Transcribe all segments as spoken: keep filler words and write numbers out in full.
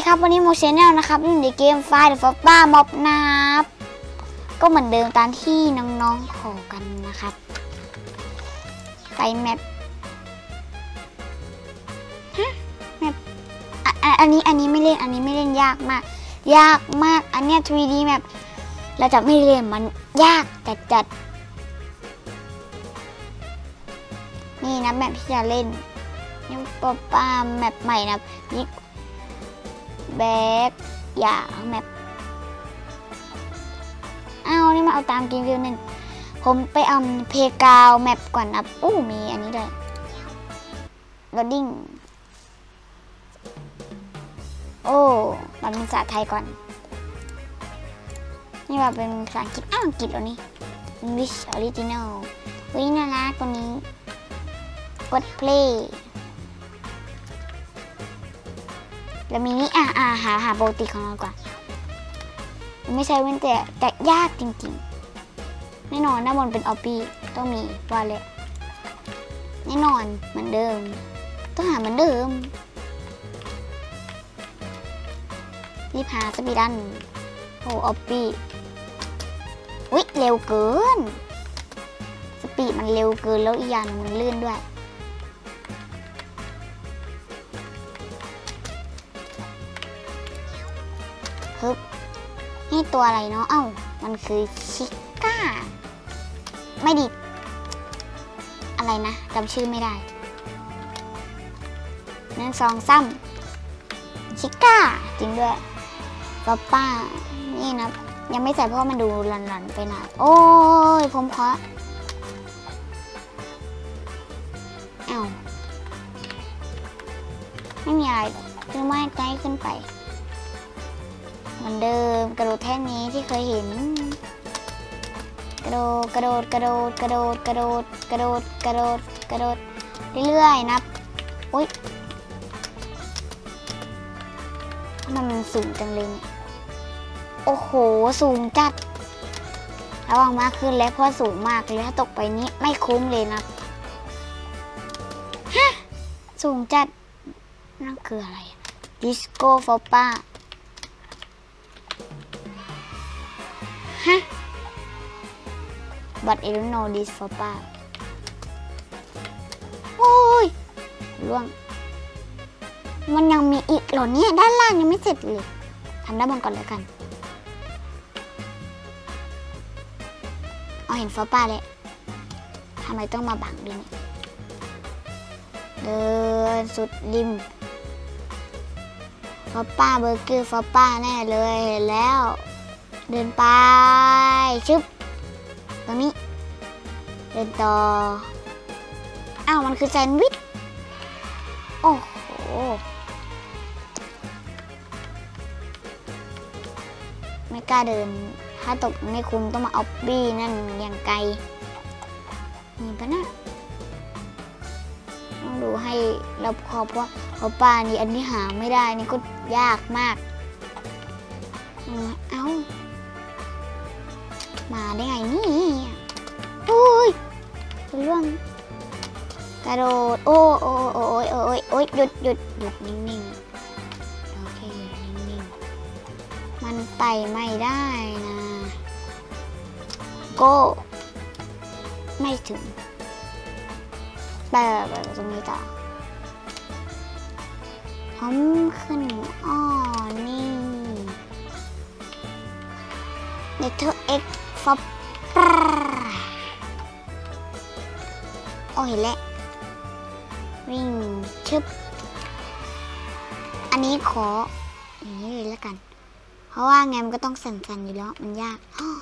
ครับวันนี้โมชแนลนะครับอยู่ในเกมไฟล์เดอะฟอปป้าม็อบนะครับก็เหมือนเดิมตามที่น้องๆขอกันนะครับไปแมปฮะแมปอันนี้อันนี้ไม่เล่นอันนี้ไม่เล่นยากมากยากมากอันเนี้ย ทรี ดี แมปเราจะไม่เล่นมันยากจัดจัดนี่นะแมปที่จะเล่นนี่ป๊อปป้าแมปใหม่นะนี่แบกอย่าแมปอ้าวนี่มาเอาตามเกมวิวนั่นผมไปเอาเพกาวแมปก่อนนะอู้มีอันนี้ด้วยโหลดดิ้งโอ้มันเป็นภาษาไทยก่อนนี่ว่าเป็นภาษาอังกฤษอ้าวอังกฤษเหรอนี่ English Original วิ่งน่ารักตัวนี้กด play แล้วมีนี่อ่าอ่าหาหาโปรตีของเราก่อนไม่ใช่เว้นแต่แต่ยากจริงๆแน่นอนด้านบนเป็นออปปี้ต้องมีว่าเลยแน่นอนเหมือนเดิมต้องหาเหมือนเดิมรีบหาสปีดันโอ้ออปปี้วิเร็วเกินสปีดมันเร็วเกินแล้วอีกอย่างมันลื่นด้วยฮึบนี่ตัวอะไรเนาะเอ้ามันคือชิก้าไม่ดิอะไรนะจำชื่อไม่ได้นั่นซองซ้ำชิก้าจริงด้วยป๊อปป้านี่นะยังไม่ใส่เพราะมันดูหลันๆไปหน่อยโอ้ยผมขอเอ้าไม่มีอะไรคือไม่ใจขึ้นไปเหมือนเดิมกระโดดแท่นี้ที่เคยเห็นกระโดดกระโดดกระโดดกระโดดกระโดดกระโดดกระโดดกระโดดเรื่อยๆนับอุ๊ยมันสูงจังเลยเนี่ยโอ้โหสูงจัดระวังมากขึ้นแล้วเพราะสูงมากเลยถ้าตกไปนี้ไม่คุ้มเลยนะฮะสูงจัดนั่นคืออะไรดิสโก้ฟอปป้าฮะ but I don't know this for ป้าโอ้ยล่วงมันยังมีอีกเหรอเนี่ยด้านล่างยังไม่เสร็จเลยทำด้านบนก่อนเลยกันเอาเห็นฟอป้าเลยทำไมต้องมาบังด้วยเนี่ยเดินสุดริมฟอป้าเบอร์เกอร์ฟอป้าแน่เลยเห็นแล้วเดินไปชึบตรงนี้เดินต่ออ้าวมันคือแซนด์วิชโอ้โหไม่กล้าเดินถ้าตกไม่คุ้มต้องมาเอาบี้นั่นอย่างไกลนี่ปะนะต้องดูให้รอบคอบเพราะเพราะป้านี่อันที่หาไม่ได้นี่ก็ยากมากเอ้ามาได้ไงนี่โอ้ยเรื่องกระโดดโอ้โอ้โอ้โอ้ยโอ้ยโอ้ยหยุดหยุดหยุดนิ่งๆโอเคนิ่งๆมันไต่ไม่ได้นะโก้ไม่ถึงไปแบบตรงนี้ต่อพร้อมขึ้นอ้อนี่เนเธอร์เอ็กฟอปโอ้ยและวิ่งชึบอันนี้ขออย่างนี้เลยแล้วกันเพราะว่าไงมันก็ต้องสั่นๆอยู่แล้วมันยาก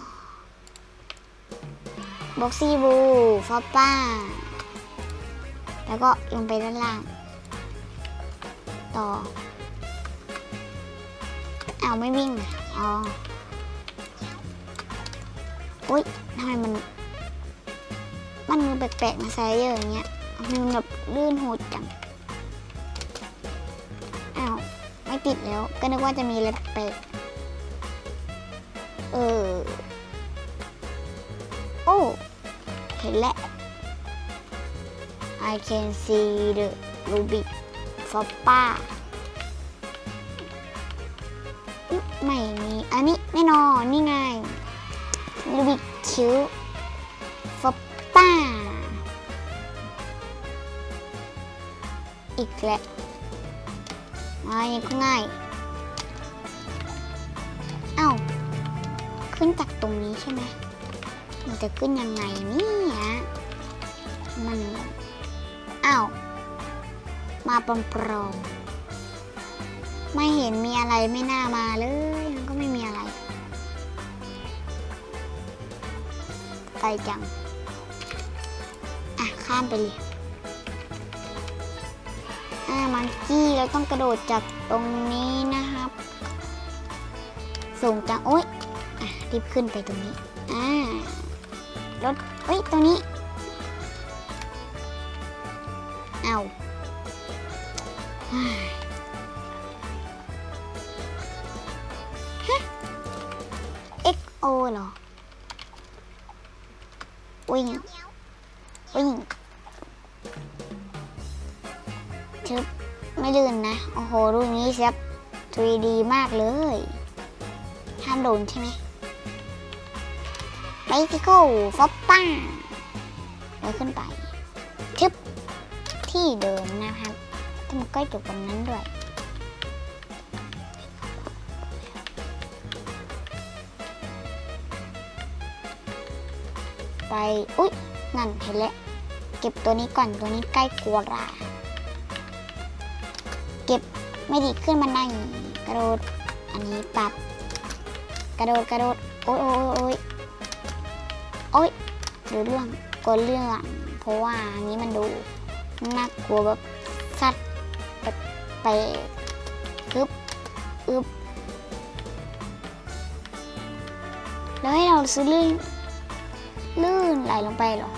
บ็อกซี่บูฟอปป้าแล้วก็ลงไปด้านล่างต่อเอาไม่วิ่งอ๋ออุ้ยทำไมมันมันมือแปลกๆมาใส่เยอะอย่างเงี้ยมันแบบลื่นโหดจังอ้าวไม่ติดแล้วก็นึกว่าจะมีอะไรแปลกเออโอ้เห็นแล้ว I can see the Rubik Foppa ไม่มีอันนี้แน่นอนนี่ไงลูบิกคิวฟอปป้าอีกแล้วอันนี้ก็ง่ายเอ้าขึ้นจากตรงนี้ใช่ไหมมันจะขึ้นยังไงเนี่ยมันอ้าวมาปลอมๆไม่เห็นมีอะไรไม่น่ามาเลยมันก็ไม่มีอะไรไปจังอ่ะข้ามไปเลยอ่ะมังกี้เราต้องกระโดดจากตรงนี้นะครับส่งจังโอ๊ยอ่ะรีบขึ้นไปตรงนี้อ่ารถเฮ้ยตรงนี้เอาฮะ เอ็กซ์ โอ เหรอวิ่งวิ่งชึบไม่ลื่นนะโอ้โหรูปนี้เซฟ ทรี ดี มากเลยห้ามโดนใช่ไหมไบซิเคิลฟอปป้าแล้วขึ้นไปชึบที่เดิมนะครับที่มันใกล้จบตรงนั้นด้วยไปอุ๊ยนั่นเห็นแล้วเก็บตัวนี้ก่อนตัวนี้ใกล้กลัวราเก็บไม่ดีขึ้นมาได้กระโดดอันนี้ปรับกระโดดกระโดดโอ๊ยโอ๊ยโอ๊ยโอ๊ยดูเรื่องกลัวเรื่องเพราะว่าอันนี้มันดูน่ากลัวแบบสัตว์แบบไปอึบอึบแล้วให้เราซื้อลื่นลื่นไหลลงไปหรอ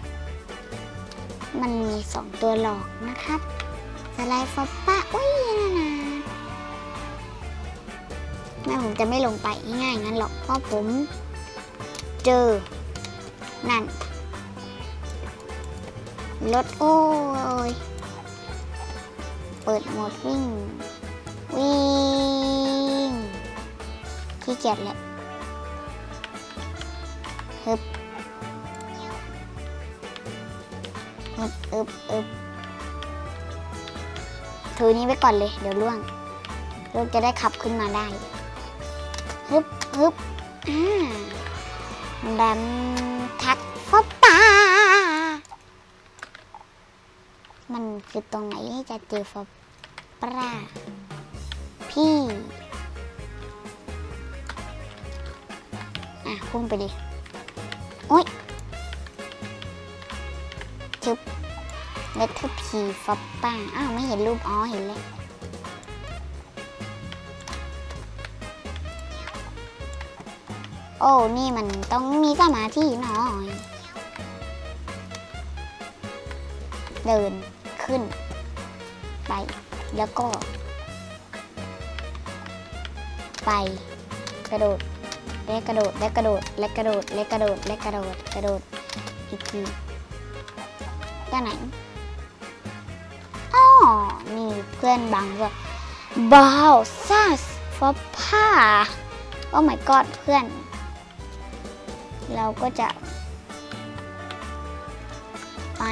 มันมีสองตัวหลอกนะครับสไลด์ฟอปป้าอุ้ยนะนะแม่ผมจะไม่ลงไปง่ายงั้นหรอกเพราะผมเจอนั่นรถโอ้ยเปิดโหมดวิ่งวิ่งขี้เกียจเลยฮึบฮึบอึบอึบถือนี้ไปก่อนเลยเดี๋ยวล่วงรถจะได้ขับขึ้นมาได้ฮึบฮึบอ่าดำทักฟอปป้ามันคือตรงไหนจะเจอฟอปป้าพี่อ่ะพุ่งไปดิโอ๊ยชึบเลตเตอร์พีฟอปป้าอ้าวไม่เห็นรูปอ๋อเห็นเลยโอ้นี่มันต้องมีสมาธิหน่อยเดินขึ้นไปแล้วก็ไปกระโดดและกระโดดและกระโดดและกระโดดและกระโดดและกระโดดกระโดดอีกทีด้านไหนอ๋อนี่เพื่อนบังด้วยบาวซัสฟอปป้าโอ้ my god เพื่อนเราก็จะไป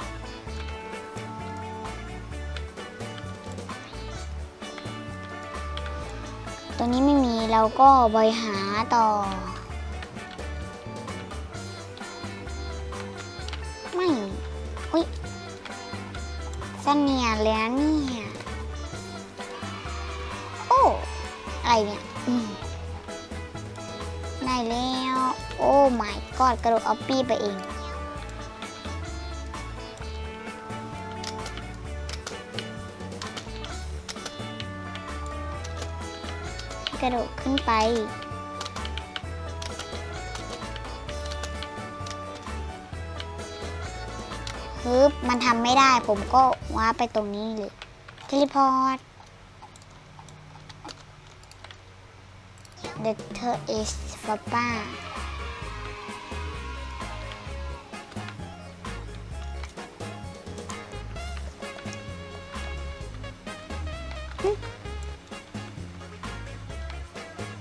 ตรงนี้ไม่มีเราก็ไปหาต่อไม่อุ้ยเสนียแล้วเนี่ยโอ้อะไรเนี่ยได้แล้วโอ้ my god กระโดดออปปี้ไปเองกระโดดขึ้นไปฮึบมันทำไม่ได้ผมก็ว้าไปตรงนี้เลยเทเลพอร์ต The third is Papa อ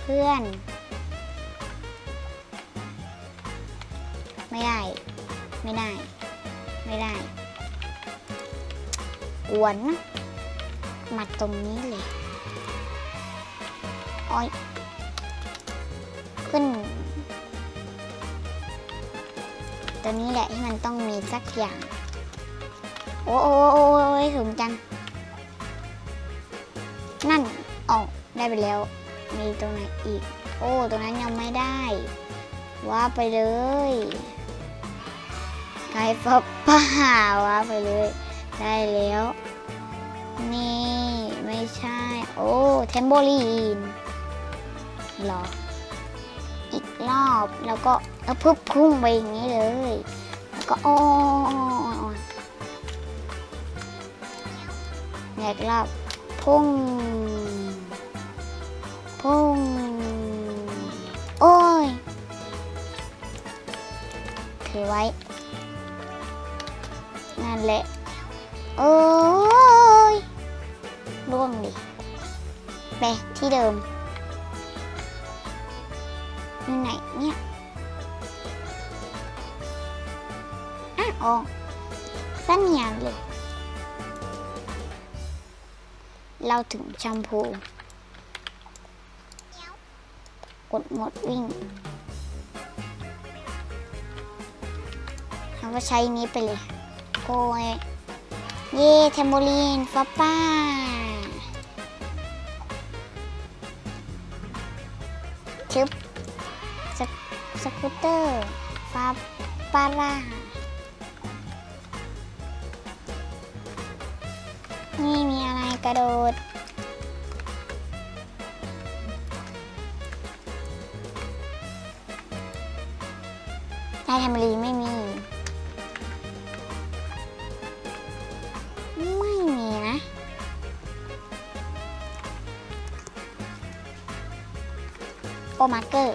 พื่อนไม่ได้ไม่ได้ไม่ได้กวนมาตรงนี้เลยอ้อยขึ้นตัวนี้แหละที่มันต้องมีสักอย่างโอ้โอ้โอ้ยสูงจังนั่นออกได้ไปแล้วมีตรงไหนอีกโอ้ตรงนั้นยังไม่ได้ว่าไปเลยไก่ฟ้าป่าว่าไปเลยได้แล้วนี่ไม่ใช่โอ้เทมโบลีนหรออีกรอบแล้วก็เอาพึบพุ่งไปอย่างนี้เลยแล้วก็โอ้อีกรอบพุ่งพุ่งโอ้ยถือไว้นั่นแหละโอ้ยร่วงดิไปที่เดิมอยู่ไหนเนี่ยอ่ะออกสั้นยาวเลยเราถึงแชมพูกดหมดวิ่งเราก็ใช้นี้ไปเลยโอ้ยเย่เทมโบลีนฟ้าป้าชึบสสกูตเตอร์ฟ้าป้าร่านี่มีอะไรกระโดดได้ทำรีไม่มีไม่มีนะโอมาร์เกอร์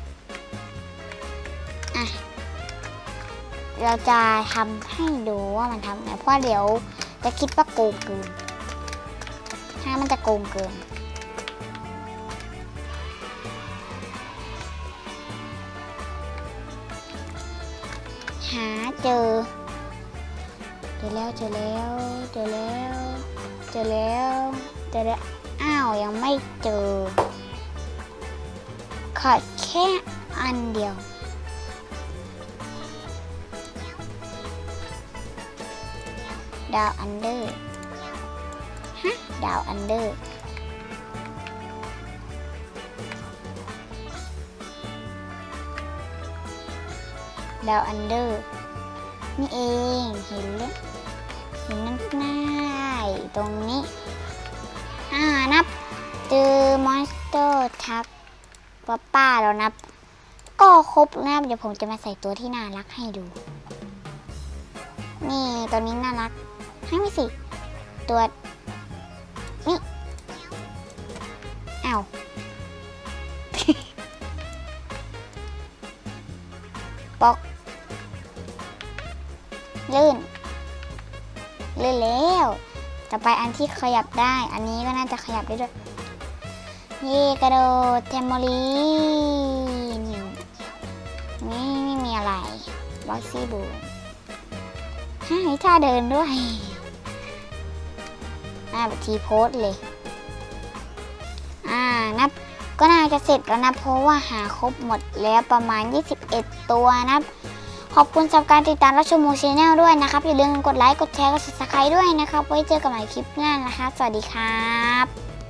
อ่ะเราจะทำให้ดูว่ามันทำไงเพราะเดี๋ยวจะคิดว่าโกงเกินถ้ามันจะโกงเกินหาเจอเจอแล้วเจอแล้วเจอแล้วเจอแล้วเจอแล้วอ้าวยังไม่เจอขาดแค่อันเดียวดาวอันเดอร์ฮะดาวอันเดอร์ดาวอันเดอร์นี่เองเห็นแล้วเห็นนั่นง่ายตรงนี้อ่านับเจอมอนสเตอร์ทักป้าป้าแล้วนับก็ครบนะเดี๋ยวผมจะมาใส่ตัวที่น่ารักให้ดูนี่ตัวนี้น่ารักให้ไม่สิตัวนี่อ้าว ปอกลื่นลื่นแล้วต่อไปอันที่ขยับได้อันนี้ก็น่าจะขยับได้ด้วยเย่กระโดดเทมโบลีนนี่ไม่มีอะไรบ็อกซี่บูให้ท่าเดินด้วยอ่าแบบทีโพสเลยอ่านับก็น่าจะเสร็จแล้วนะเพราะว่าหาครบหมดแล้วประมาณยี่สิบเอ็ดตัวนะขอบคุณสำหรับการติดตามรับชมมูชแนลด้วยนะครับอย่าลืมกดไลค์กดแชร์กด ซับสไครบ์ ด้วยนะครับไว้เจอกันใหม่คลิปหน้านะคะสวัสดีครับ